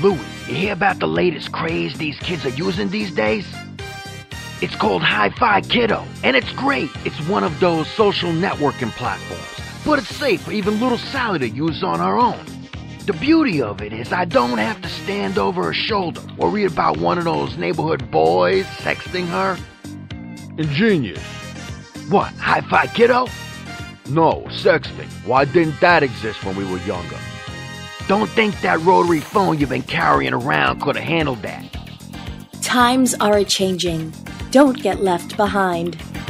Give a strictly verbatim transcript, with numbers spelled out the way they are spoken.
Louis, you hear about the latest craze these kids are using these days? It's called Hi-Fi Kiddo, and it's great. It's one of those social networking platforms, but it's safe for even little Sally to use on her own. The beauty of it is I don't have to stand over her shoulder or read about one of those neighborhood boys sexting her. Ingenious. What, Hi-Fi Kiddo? No, sexting. Why didn't that exist when we were younger? Don't think that rotary phone you've been carrying around could have handled that. Times are a-changing. Don't get left behind.